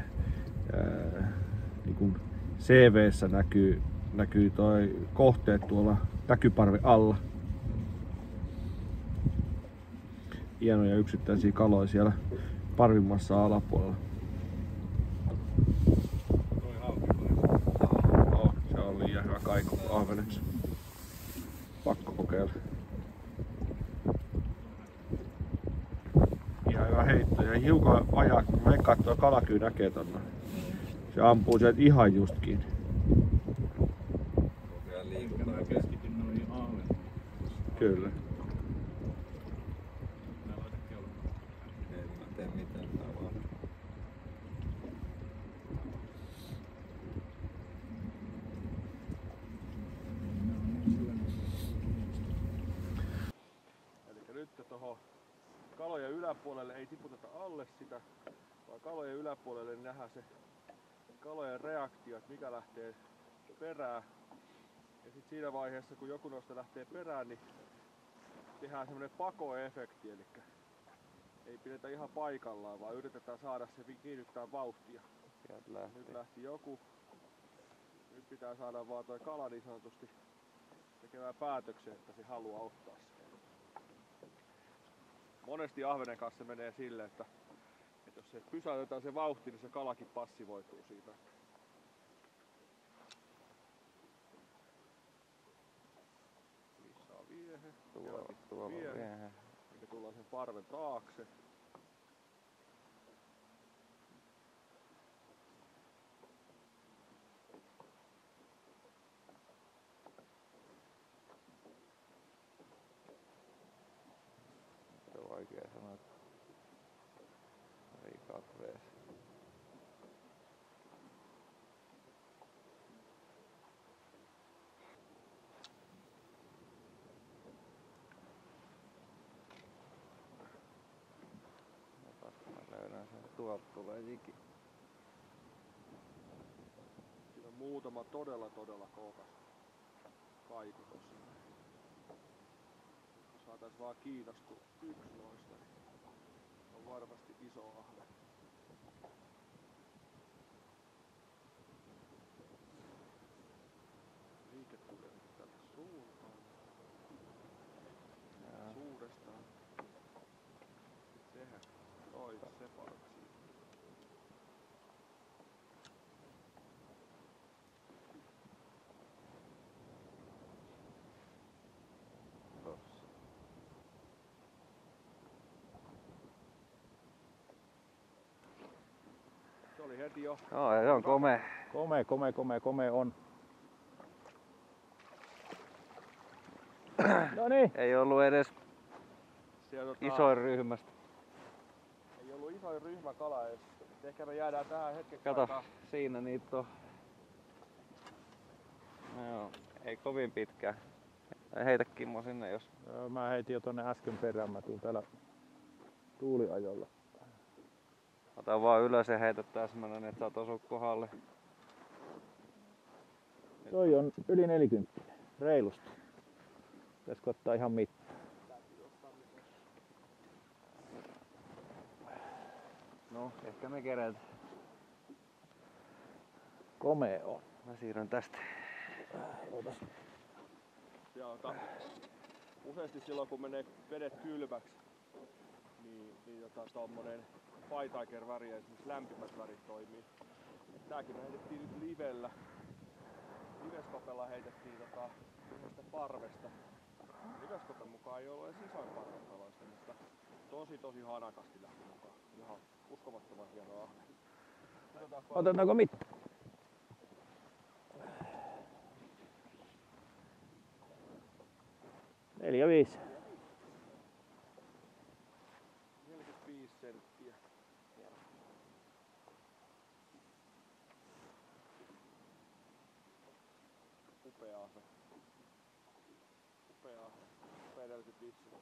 niin C V:ssä näkyy, näkyy toi kohteet tuolla täkyparven alla. Hienoja yksittäisiä kaloja siellä parvimassa alapuolella. Oh, se on liian hyvä kaiku ahveneksi. Pakko kokeilla. Ihan hyvä heitto ja hiukan vajaa, kun veikkaa, että tuo kalakyy näkee tonne. Se ampuu sieltä ihan just kiinni. Mä keskityn noihin ahveniin. Kyllä. Mä laitan kello. En mä tee mitään, tää vaan. Eli nyt tuohon kalojen yläpuolelle ei tiputeta alle sitä, vaan kalojen yläpuolelle nähdään se kalojen reaktio, että mikä lähtee perään. Ja sitten siinä vaiheessa, kun joku noista lähtee perään, niin tehdään semmoinen pakoefekti, eli ei pidetä ihan paikallaan, vaan yritetään saada se kiinnittää vauhtia. Lähti. Nyt lähti joku. Nyt pitää saada vaan toi kala niin sanotusti tekemään päätöksen, että se haluaa ottaa sen. Monesti ahvenen kanssa menee silleen, että, että jos se pysäytetään se vauhti, niin se kalakin passivoituu siitä. Lisää viehe. Tuolla, tuolla viehe. viehe. Ja tullaan sen parven taakse. Se on vaikea sanoa, että ei katvees. tuolta tulee jiki. Siinä on muutama todella todella kookas kaiku tossa. Saatais vaan kiinnostua yksi noista, niin on varmasti iso ahve. Liike tulee nyt tänne suuntaan. Jaa. Suurestaan. Sehän toi se parksi. Tossa. Se oli heti jo. Joo, ja se on komea. Komea, komea, komea, komea on. No niin. Ei ollut edes Siellä, tota, isoin ryhmästä. Ei ollut isoin ryhmä kala edes. Ehkä me jäädään tähän hetkeksi Kato, aikaa. siinä niitä on. No joo, ei kovin pitkään. Heitä Kimmo sinne jos. Mä heitin jo tonne äsken perään. Mä tuun täällä tuuliajolla. Ota vaan ylös ja heitä täsmänä, niin et saat osua kohdalle. Toi on yli neljäkymmentä. Reilusti. Pitäisikö ottaa ihan mittaa? No, ehkä me kerätään. Komea on. Mä siirryn tästä. Ja ota, useasti silloin kun menee vedet kylmäksi, niin, niin tota, tommonen Phytiger väri ja esimerkiksi lämpimät värit toimii. Tääkin me heitettiin nyt livellä. Liveskopella heitettiin tota, yhdestä parvesta. Liveskopen mukaan ei ollut edes isoin parvekaloista, mutta tosi tosi hanakasti lähti mukaan. Ihan uskomattoman hieno ahne. Otetaanko mitta? Neljä viisi. neljäkymmentäviisi senttiä. Upea ahne. Upea ahne. Upea neljäkymmentäviisi senttiä.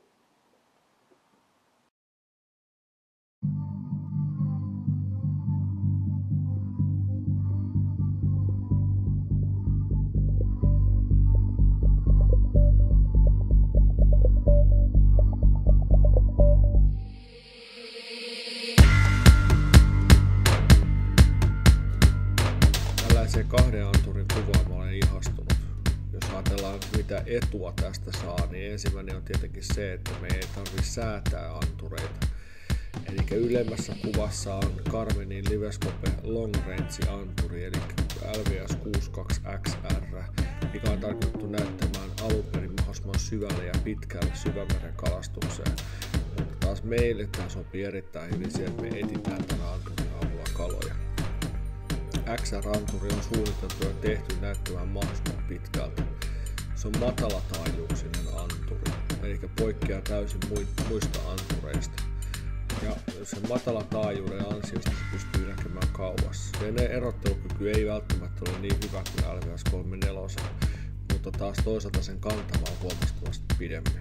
Kahden anturin kuvaan mä olen ihastunut. Jos ajatellaan mitä etua tästä saa, niin ensimmäinen on tietenkin se, että me ei tarvitse säätää antureita. Eli ylemmässä kuvassa on Garminin Livescope Long Range anturi, eli L V S kuusikymmentäkaksi X R, mikä on tarkoitettu näyttämään alun perin mahdollisimman syvälle ja pitkälle syvämeren kalastukseen. Mutta taas meille tämä sopii erittäin hyvin siihen, että me etsitään tämän anturin avulla kaloja. X R-anturi on suunniteltu ja tehty näyttämään mahdollisimman pitkältä. Se on matalataajuuksinen anturi, eli poikkeaa täysin muista antureista. Ja sen matalataajuuden ansiosta se pystyy näkemään kauas. Sen erottelukyky ei välttämättä ole niin hyvä kuin L V S kolmekymmentäneljä, mutta taas toisaalta sen kantama on huomattavasti pidempi.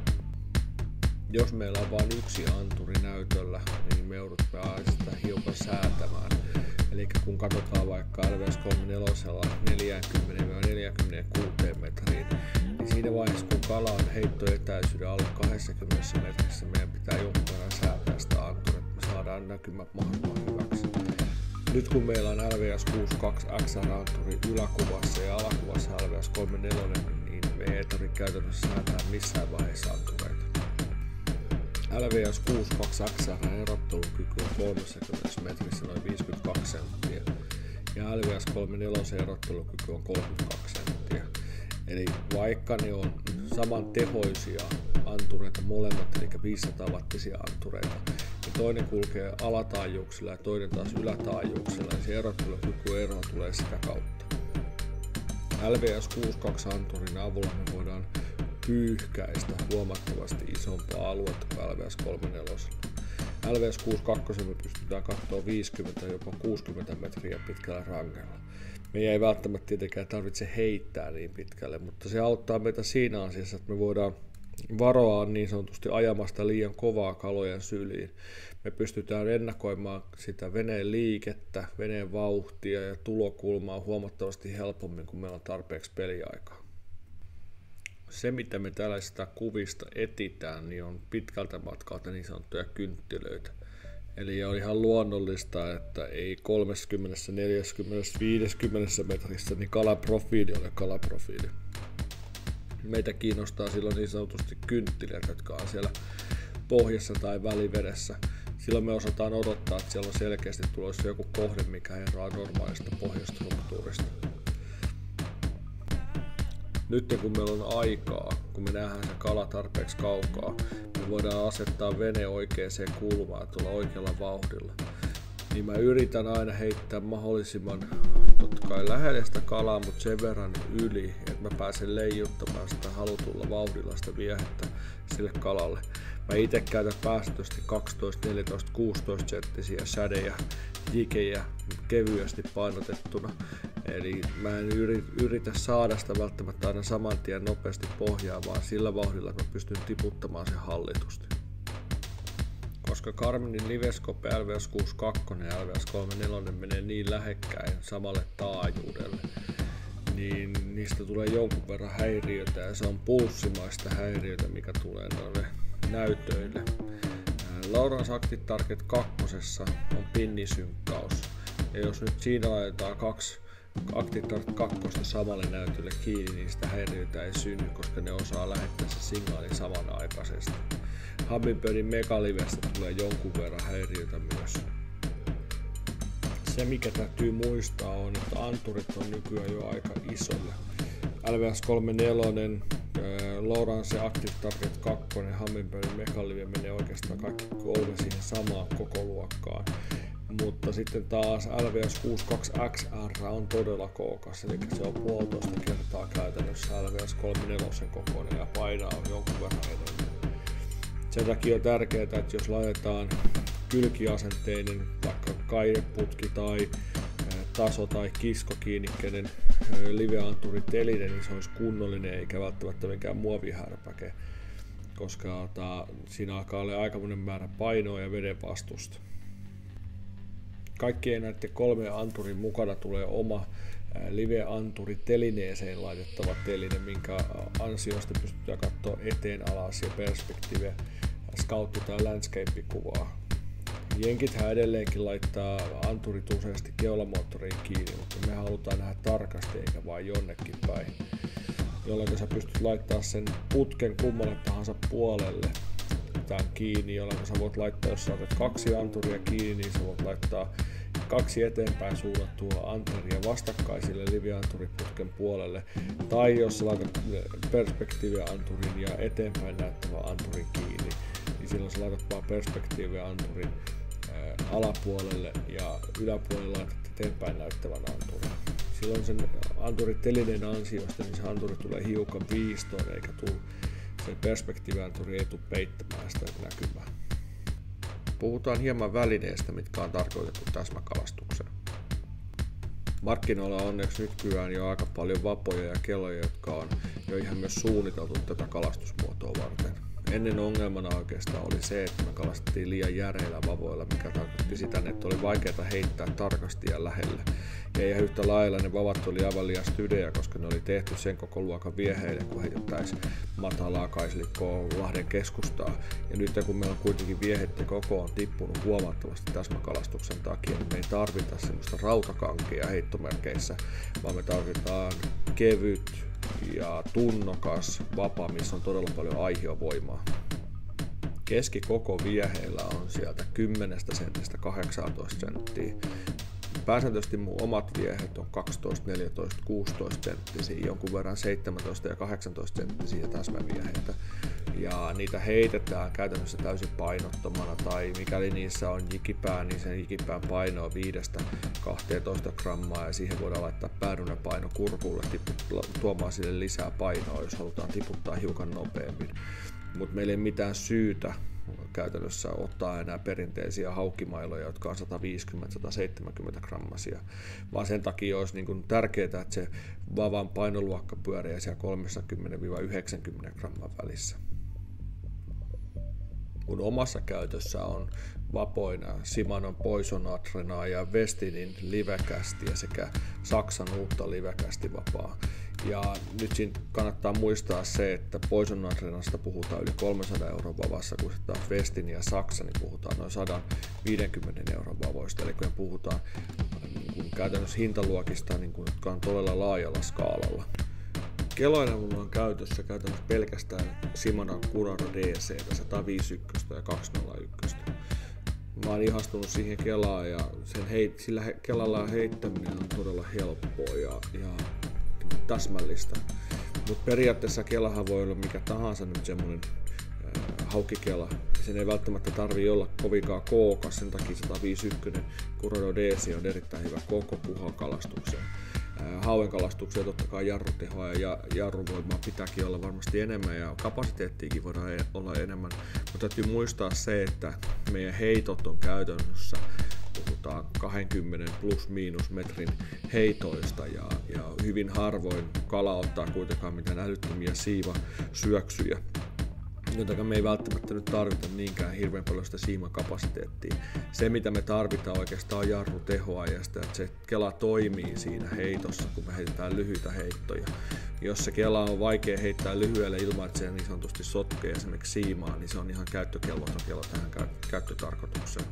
Jos meillä on vain yksi anturi näytöllä, niin me joudutaan sitä hiukan säätämään. Eli kun katsotaan vaikka L V S kolmekymmentäneljä neljäkymmentä neljäkymmentäkuusi metriin, niin siinä vaiheessa kun kala on heittoetäisyyden alle kaksikymmentä metrissä, meidän pitää jonkun verran säätää sitä anturia, että me saadaan näkymät mahdollisimman hyväksi. Nyt kun meillä on L V S kuusikymmentäkaksi X R-anturi yläkuvassa ja alakuvassa L V S kolmekymmentäneljä, niin me ei tarvitse käytännössä säätää missään vaiheessa antureita. L V S kuusikymmentäkaksi X R erottelukyky on kolmekymmentä metrissä noin viisikymmentäkaksi senttiä ja L V S kolmekymmentäneljä erottelukyky on kolmekymmentäkaksi senttiä. Eli vaikka ne on saman tehoisia antureita molemmat, eli viisisataa wattisia antureita, niin toinen kulkee alataajuuksilla ja toinen taas ylätaajuuksilla, ja se erottelukyky ero tulee sitä kautta. L V S kuusikymmentäkaksi anturin avulla me voidaan pyyhkäistä huomattavasti isompaa aluetta kuin L V S kolmekymmentäneljä. L V S kuusikymmentäkaksi me pystytään katsoa viisikymmentä jopa kuusikymmentä metriä pitkällä rangella. Me ei välttämättä tietenkään tarvitse heittää niin pitkälle, mutta se auttaa meitä siinä asiassa, että me voidaan varoa niin sanotusti ajamasta liian kovaa kalojen syliin. me pystytään ennakoimaan sitä veneen liikettä, veneen vauhtia ja tulokulmaa huomattavasti helpommin, kun meillä on tarpeeksi peliaikaa. Se, mitä me tällaisista kuvista etitään, niin on pitkältä matkalta niin sanottuja kynttilöitä. Eli on ihan luonnollista, että ei kolmekymmentä, neljäkymmentä, viisikymmentä metrissä niin kalaprofiili ole kalaprofiili. Meitä kiinnostaa silloin niin sanotusti kynttilät, jotka on siellä pohjassa tai välivedessä. Silloin me osataan odottaa, että siellä on selkeästi tulossa joku kohde, mikä eroaa normaalista pohjastruktuurista. Nyt kun meillä on aikaa, kun me nähdään se kala tarpeeksi kaukaa, me voidaan asettaa vene oikeaan kulmaan tuolla oikealla vauhdilla. Niin mä yritän aina heittää mahdollisimman totta kai lähelle sitä kalaa, mutta sen verran yli, että mä pääsen leijuttamaan sitä halutulla vauhdilla sitä viehettä sille kalalle. Mä itse käytän päästöisesti kaksitoista, neljätoista, kuusitoista senttisiä sädejä, jikejä kevyesti painotettuna. Eli mä en yritä saada sitä välttämättä aina saman tien nopeasti pohjaa, vaan sillä vauhdilla, että mä pystyn tiputtamaan sen hallitusti. Koska Garminin Livescope L V S kuusikymmentäkaksi ja L V S kolmekymmentäneljä menee niin lähekkäin samalle taajuudelle, niin niistä tulee jonkun verran häiriötä ja se on pulssimaista häiriötä, mikä tulee noille näytöille. Lowrance Active Target kaksi on pinnisynkkaus, ja jos nyt siinä laitetaan kaksi Active Target kaksi samalle näytölle kiinni, niin sitä häiriötä ei synny, koska ne osaa lähettää se signaalin samanaikaisesti. Hummingbirdin Megalivestä tulee jonkun verran häiriötä myös. Se, mikä täytyy muistaa, on, että anturit on nykyään jo aika isoja. L V S kolmekymmentäneljä, Lowrance Active Target kaksi ja Hummingbirdin Megalive menee oikeastaan kaikki kolme siihen samaan kokoluokkaan. Mutta sitten taas L V S kuusikymmentäkaksi X R on todella kookas, eli se on puolitoista kertaa käytännössä L V S kolmekymmentäneljä kokoinen ja painaa on jonkun verran enemmän. Sen takia on tärkeää, että jos laitetaan kylkiasenteinen vaikka kaireputki tai taso- tai kiskokiinnikkeinen liveanturi-teline, niin se olisi kunnollinen eikä välttämättä mikään muovihärpäke, koska ta, siinä alkaa olla aikamoinen määrä painoa ja veden vastusta. Kaikkien näiden kolmen anturin mukana tulee oma live-anturi-telineeseen laitettava teline, minkä ansiosta pystytään katsoa eteen, alas ja perspektiive, scoutti- tai landscape-kuvaa. Jenkithän edelleenkin laittaa anturit useasti keulamoottoriin kiinni, mutta me halutaan nähdä tarkasti eikä vain jonnekin päin, jolloin sä pystyt laittaa sen putken kummalle tahansa puolelle tämän kiinni, jolloin sä voit laittaa, jos sä otat kaksi anturia kiinni, niin sä voit laittaa kaksi eteenpäin suunnattua anteria vastakkaisille live-anturiputken puolelle, tai jos sä laitat perspektiivianturin ja eteenpäin näyttävän anturin kiinni, niin silloin sä laitat vaan perspektiivianturin alapuolelle ja yläpuolelle laitat eteenpäin näyttävän anturin. Silloin sen anturitelineen ansiosta niin se anturi tulee hiukan viistoon eikä tule, se perspektiivianturi ei tule peittämään sitä näkymää. Puhutaan hieman välineistä, mitkä on tarkoitettu täsmäkalastukseen. Markkinoilla on onneksi nykyään jo aika paljon vapoja ja keloja, jotka on jo ihan myös suunniteltu tätä kalastusmuotoa varten. Ennen ongelmana oikeastaan oli se, että me kalastettiin liian järeillä vavoilla, mikä tarkoitti sitä, että oli vaikeaa heittää tarkasti ja lähelle. Ja ihan yhtä lailla ne vavat oli aivan liian stydejä, koska ne oli tehty sen koko luokan vieheille, kun heitettäisiin matalaa kaislikkoa Lahden keskustaa. Ja nyt kun meillä on kuitenkin vieheiden koko on tippunut huomattavasti täsmäkalastuksen takia, niin me ei tarvita semmoista rautakankia heittomerkeissä, vaan me tarvitaan kevyt ja tunnokas vapa, missä on todella paljon aihiovoimaa. Keskikoko vieheillä on sieltä kymmenestä sentistä kahdeksantoista senttiä. Pääsääntöisesti mun omat viehet on kaksitoista, neljätoista, kuusitoista senttisiä, jonkun verran seitsemäntoista ja kahdeksantoista senttisiä täsmävieheitä. Ja niitä heitetään käytännössä täysin painottomana, tai mikäli niissä on jikipää, niin sen jikipään paino on viidestä kahteentoista grammaa, ja siihen voidaan laittaa päärynäpaino kurkulle tuomaan sille lisää painoa, jos halutaan tiputtaa hiukan nopeammin. Mutta meillä ei mitään syytä käytännössä ottaa enää perinteisiä haukkimailoja, jotka on sata viisikymmentä - sata seitsemänkymmentä grammasia, vaan sen takia olisi niin kuin tärkeää, että se vavan painoluokka pyörii siellä kolmekymmentä - yhdeksänkymmentä gramman välissä. Mun omassa käytössä on vapoina Shimanon Poison Adrenaa ja Westinin livekästiä sekä Saksan uutta livekästivapaa. Ja nyt siinä kannattaa muistaa se, että Poison Adrenasta puhutaan yli kolmesataa euron vavassa, kun taas Westin ja Saksa niin puhutaan noin sata viisikymmentä euron vavoista. Eli kun puhutaan niin kuin käytännössä hintaluokista, niin kuin, jotka on todella laajalla skaalalla. Keloina mulla on käytössä käytännössä pelkästään Shimanon Curado D C sata viisikymmentäyksi ja kaksisataayksi. Mä oon ihastunut siihen kelaan ja sen heit, sillä he, kelalla heittäminen on todella helppoa ja, ja täsmällistä. Mutta periaatteessa kelahan voi olla mikä tahansa nyt semmonen äh, haukikela. Sen ei välttämättä tarvii olla kovinkaan kookas, sen takia sata viisikymmentäyksi Curado D C on erittäin hyvä koko puhakalastukseen. Hauenkalastukseen totta kai jarrutehoa ja jarruvoimaa pitääkin olla varmasti enemmän ja kapasiteettiakin voidaan olla enemmän, mutta täytyy muistaa se, että meidän heitot on käytännössä, puhutaan kaksikymmentä plus miinus metrin heitoista ja, ja hyvin harvoin kala ottaa kuitenkaan mitään älyttömiä siivasyöksyjä. Joten me ei välttämättä nyt tarvita niinkään hirveän paljon sitä siimakapasiteettia. Se mitä me tarvitaan oikeastaan on jarrutehoa ja sitä, että se kela toimii siinä heitossa, kun me heitetään lyhyitä heittoja. Jos se kela on vaikea heittää lyhyelle ilman, että se niin sanotusti sotkee esimerkiksi siimaa, niin se on ihan käyttökelvoton kela tähän käyttötarkoitukseen.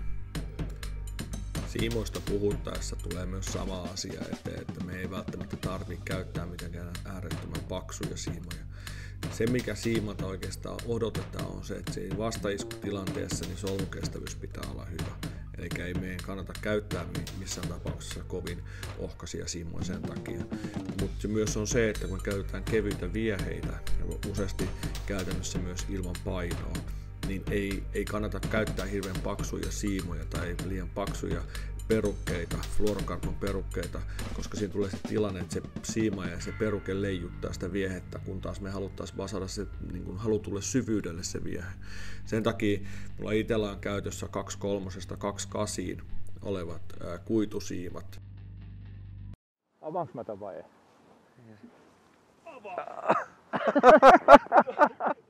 Siimoista puhuttaessa tulee myös sama asia eteen, että me ei välttämättä tarvitse käyttää mitenkään äärettömän paksuja siimoja. Se mikä siimata oikeastaan odotetaan on se, että siinä vastaiskutilanteessa niin solmukestävyys pitää olla hyvä. Eli ei meidän kannata käyttää missään tapauksessa kovin ohkaisia siimoja sen takia. Mutta myös on se, että kun käytetään kevyitä vieheitä ja useasti käytännössä myös ilman painoa, niin ei, ei kannata käyttää hirveän paksuja siimoja tai liian paksuja perukkeita, fluorokarbon perukkeita, koska siinä tulee se tilanne, että se siima ja se peruke leijuttaa sitä viehettä, kun taas me haluttaisiin vaan saada se niin kuin halutulle syvyydelle se viehe. Sen takia mulla itsellä on käytössä kaksi kolmosesta kaksi kasiin olevat ää, kuitusiimat. Avaanko mä tämän vai ei? Avaa!